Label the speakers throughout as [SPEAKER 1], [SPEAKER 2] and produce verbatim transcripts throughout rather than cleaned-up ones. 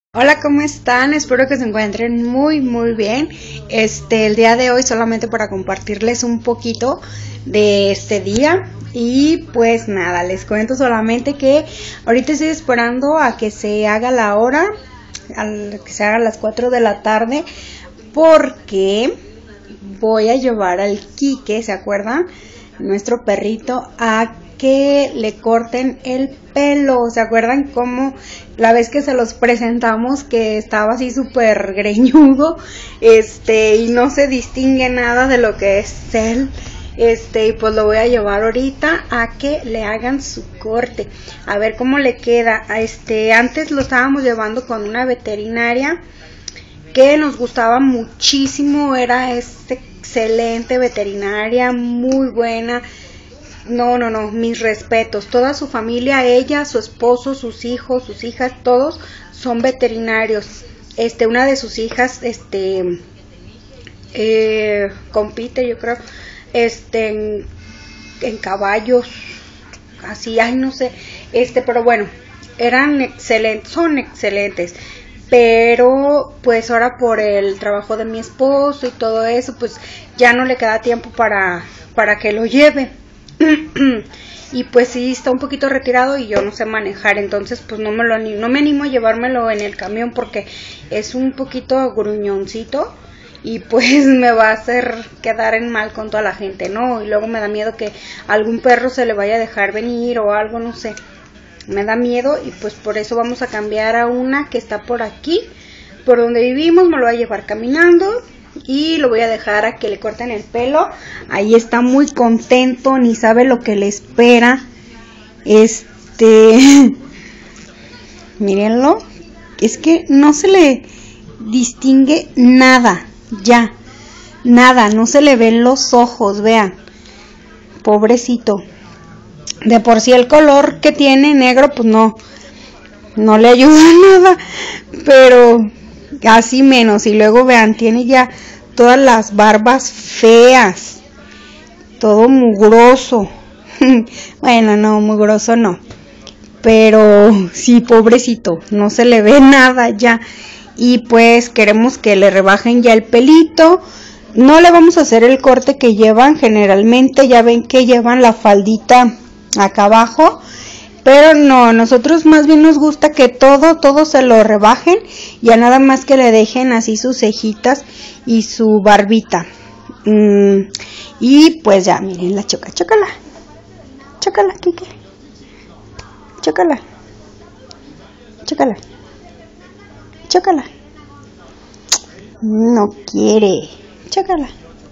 [SPEAKER 1] Hola, ¿cómo están? Espero que se encuentren muy muy bien. Este, el día de hoy solamente para compartirles un poquito de este día. Y pues nada, les cuento solamente que ahorita estoy esperando a que se haga la hora, a que se haga las cuatro de la tarde, porque voy a llevar al Quique, ¿se acuerdan? Nuestro perrito, a que le corten el pelo. ¿Se acuerdan cómo la vez que se los presentamos que estaba así súper greñudo, este, y no se distingue nada de lo que es él? Este, y pues lo voy a llevar ahorita a que le hagan su corte, a ver cómo le queda. Este, antes lo estábamos llevando con una veterinaria que nos gustaba muchísimo, era este excelente veterinaria, muy buena. No, no, no, mis respetos. Toda su familia, ella, su esposo, sus hijos, sus hijas, todos son veterinarios. Este, una de sus hijas, este, eh, compite, yo creo, este, en, en caballos, así, ay, no sé, este, pero bueno, eran excelentes, son excelentes. Pero pues ahora por el trabajo de mi esposo y todo eso, pues ya no le queda tiempo para, para que lo lleve. Y pues sí está un poquito retirado y yo no sé manejar, entonces pues no me lo animo, no me animo a llevármelo en el camión porque es un poquito gruñoncito y pues me va a hacer quedar en mal con toda la gente, ¿no? Y luego me da miedo que algún perro se le vaya a dejar venir o algo, no sé. Me da miedo y pues por eso vamos a cambiar a una que está por aquí, por donde vivimos. Me lo voy a llevar caminando y lo voy a dejar a que le corten el pelo. Ahí está muy contento, ni sabe lo que le espera. Este, mírenlo, es que no se le distingue nada, ya, nada, no se le ven los ojos, vean, pobrecito. De por sí el color que tiene negro, pues no, no le ayuda nada, pero así menos. Y luego vean, tiene ya todas las barbas feas, todo mugroso. Bueno, no, mugroso no, pero sí, pobrecito, no se le ve nada ya. Y pues queremos que le rebajen ya el pelito. No le vamos a hacer el corte que llevan generalmente, ya ven que llevan la faldita acá abajo, pero no, nosotros más bien nos gusta que todo, todo se lo rebajen, ya nada más que le dejen así sus cejitas y su barbita. Mm, y pues ya, miren la choca, chócala, chócala, Kike, chócala, chócala, chócala, no quiere, chócala.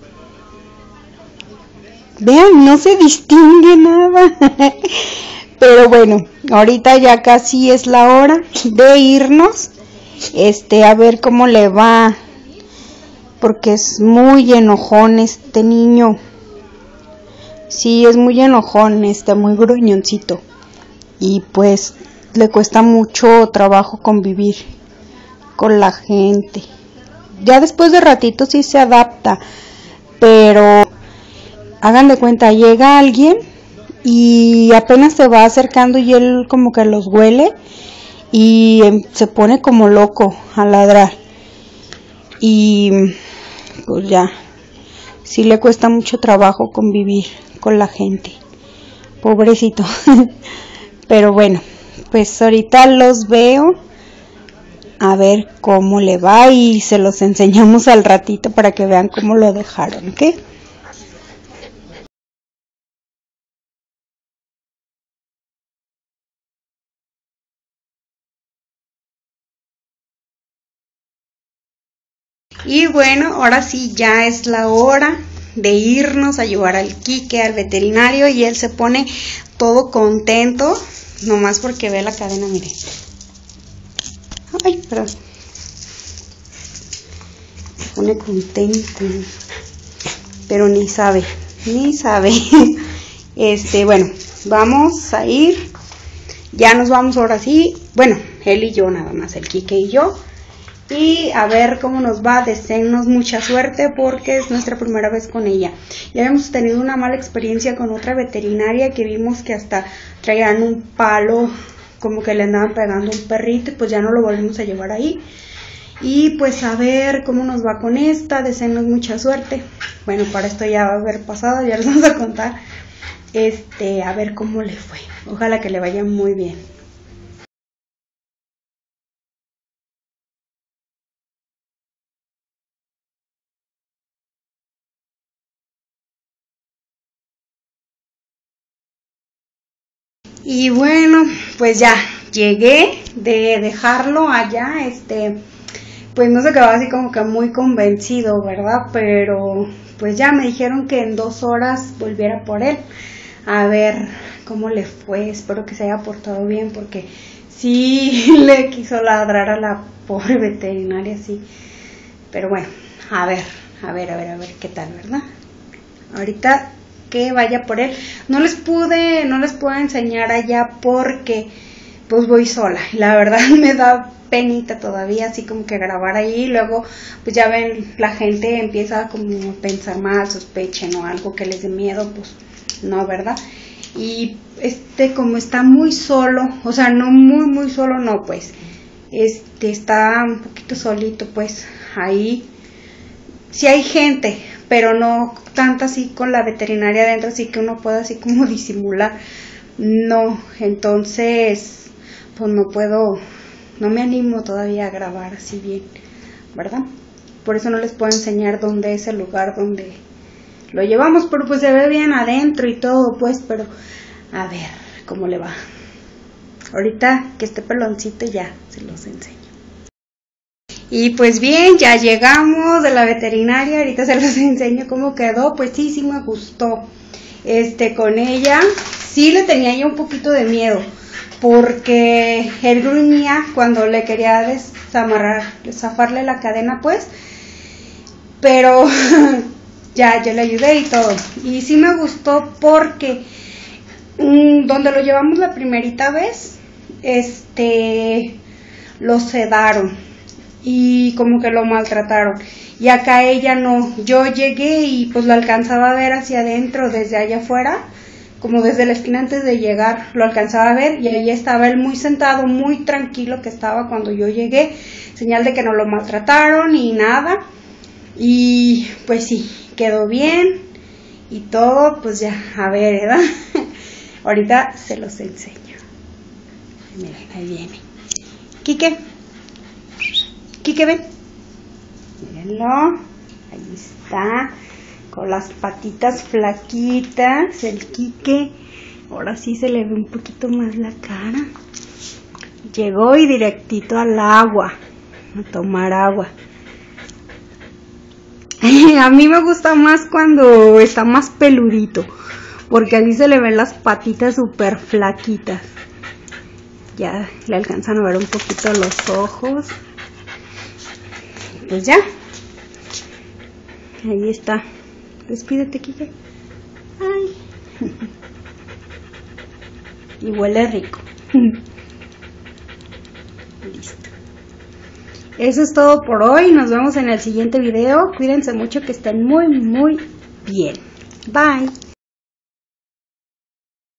[SPEAKER 1] Vean, no se distingue nada. Pero bueno, ahorita ya casi es la hora de irnos. Este, a ver cómo le va, porque es muy enojón este niño. Sí, es muy enojón, está muy gruñoncito. Y pues le cuesta mucho trabajo convivir con la gente. Ya después de ratito sí se adapta, pero hagan de cuenta, llega alguien y apenas se va acercando y él como que los huele y se pone como loco a ladrar. Y pues ya, sí le cuesta mucho trabajo convivir con la gente, pobrecito. Pero bueno, pues ahorita los veo, a ver cómo le va y se los enseñamos al ratito para que vean cómo lo dejaron, ¿ok? Y bueno, ahora sí ya es la hora de irnos a llevar al Quique al veterinario y él se pone todo contento, nomás porque ve la cadena, miren. Ay, perdón. Se pone contento, pero ni sabe, ni sabe. Este, bueno, vamos a ir, ya nos vamos ahora sí, bueno, él y yo nada más, el Quique y yo. Y a ver cómo nos va, deseennos mucha suerte porque es nuestra primera vez con ella. Ya habíamos tenido una mala experiencia con otra veterinaria que vimos que hasta traían un palo como que le andaban pegando un perrito y pues ya no lo volvimos a llevar ahí. Y pues a ver cómo nos va con esta, deseenos mucha suerte. Bueno, para esto ya va a haber pasado, ya les vamos a contar, este, a ver cómo le fue. Ojalá que le vaya muy bien. Y bueno, pues ya llegué de dejarlo allá, este, pues no se quedó así como que muy convencido, ¿verdad? Pero pues ya me dijeron que en dos horas volviera por él, a ver cómo le fue. Espero que se haya portado bien, porque sí le quiso ladrar a la pobre veterinaria, sí. Pero bueno, a ver, a ver, a ver, a ver qué tal, ¿verdad? Ahorita que vaya por él. No les pude, no les puedo enseñar allá porque pues voy sola. La verdad me da penita todavía, así como que grabar ahí. Luego pues ya ven, la gente empieza como a pensar mal, sospechen o algo que les dé miedo, pues no, ¿verdad? Y este como está muy solo, o sea, no muy muy solo, no, pues este está un poquito solito, pues ahí sí hay gente, pero no tanta así con la veterinaria adentro, así que uno pueda así como disimular. No, entonces pues no puedo, no me animo todavía a grabar así bien, ¿verdad? Por eso no les puedo enseñar dónde es el lugar donde lo llevamos, pero pues se ve bien adentro y todo, pues, pero a ver cómo le va. Ahorita que esté peloncito ya se los enseño. Y pues bien, ya llegamos de la veterinaria, ahorita se los enseño cómo quedó. Pues sí, sí me gustó. Este, con ella sí le tenía yo un poquito de miedo, porque él gruñía cuando le quería desamarrar, zafarle la cadena, pues, pero ya, yo le ayudé y todo. Y sí me gustó porque mmm, donde lo llevamos la primerita vez, este, lo sedaron y como que lo maltrataron, y acá ella no. Yo llegué y pues lo alcanzaba a ver hacia adentro, desde allá afuera, como desde la esquina antes de llegar, lo alcanzaba a ver, y ahí estaba él muy sentado, muy tranquilo que estaba cuando yo llegué, señal de que no lo maltrataron y nada. Y pues sí, quedó bien y todo, pues ya, a ver, ¿verdad? Ahorita se los enseño. Miren, ahí viene Quique. Quique, ven. Mírenlo. Ahí está. Con las patitas flaquitas. El Quique. Ahora sí se le ve un poquito más la cara. Llegó y directito al agua. A tomar agua. A mí me gusta más cuando está más peludito, porque así se le ven las patitas súper flaquitas. Ya le alcanzan a ver un poquito los ojos. Pues ya, ahí está. Despídete, Quique. Ay. Y huele rico. Listo. Eso es todo por hoy. Nos vemos en el siguiente video. Cuídense mucho, que estén muy muy bien. Bye.